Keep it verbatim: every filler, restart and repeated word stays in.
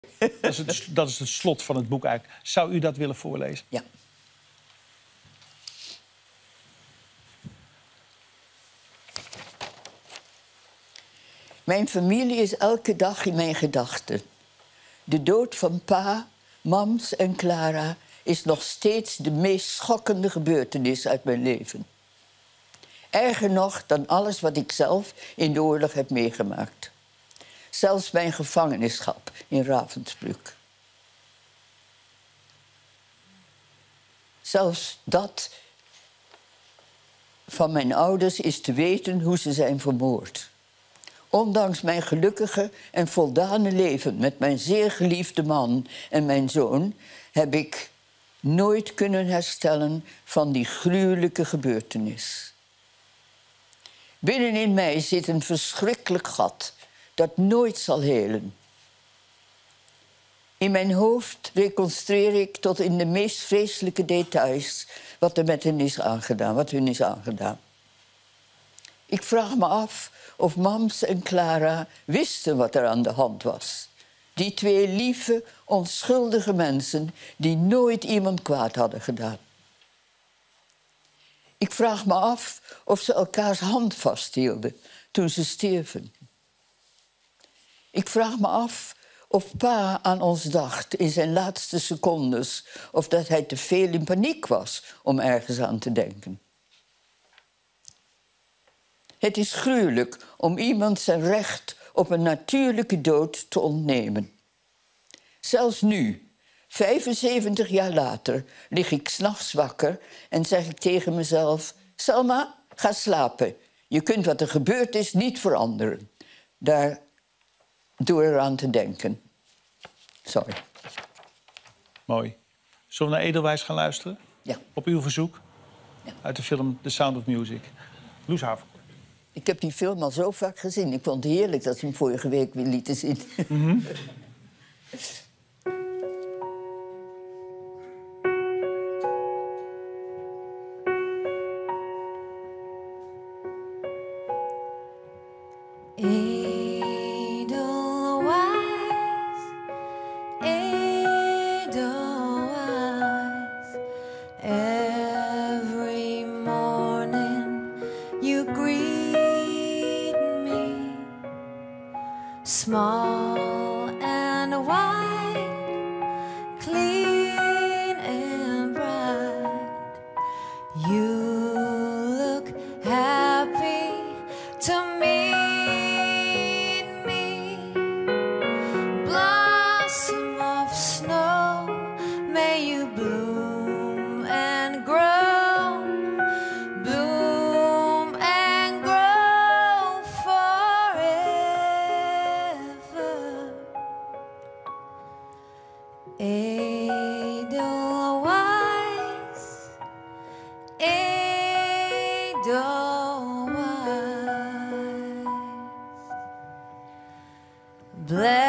Dat is, het, dat is het slot van het boek eigenlijk. Zou u dat willen voorlezen? Ja. Mijn familie is elke dag in mijn gedachten. De dood van pa, mams en Clara is nog steeds de meest schokkende gebeurtenis uit mijn leven. Erger nog dan alles wat ik zelf in de oorlog heb meegemaakt. Zelfs mijn gevangenschap in Ravensbrück. Zelfs dat van mijn ouders is te weten hoe ze zijn vermoord. Ondanks mijn gelukkige en voldane leven met mijn zeer geliefde man en mijn zoon heb ik nooit kunnen herstellen van die gruwelijke gebeurtenis. Binnenin mij zit een verschrikkelijk gat dat nooit zal helen. In mijn hoofd reconstrueer ik tot in de meest vreselijke details wat er met hen is aangedaan, wat hun is aangedaan. Ik vraag me af of Mams en Clara wisten wat er aan de hand was. Die twee lieve, onschuldige mensen die nooit iemand kwaad hadden gedaan. Ik vraag me af of ze elkaars hand vasthielden toen ze stierven. Ik vraag me af of pa aan ons dacht in zijn laatste secondes, of dat hij te veel in paniek was om ergens aan te denken. Het is gruwelijk om iemand zijn recht op een natuurlijke dood te ontnemen. Zelfs nu, vijfenzeventig jaar later, lig ik 's nachts wakker en zeg ik tegen mezelf: Selma, ga slapen. Je kunt wat er gebeurd is niet veranderen. Daar door eraan te denken. Sorry. Mooi. Zullen we naar Edelwijs gaan luisteren? Ja. Op uw verzoek? Ja. Uit de film The Sound of Music. Loes Haverkoort. Ik heb die film al zo vaak gezien. Ik vond het heerlijk dat ze hem vorige week weer lieten zien. Mm-hmm. Every morning you greet me, small and white, clean and bright. You look happy to meet me. Blossom of snow, may you bloom and grow, bloom and grow forever. Edelweiss, Edelweiss, bless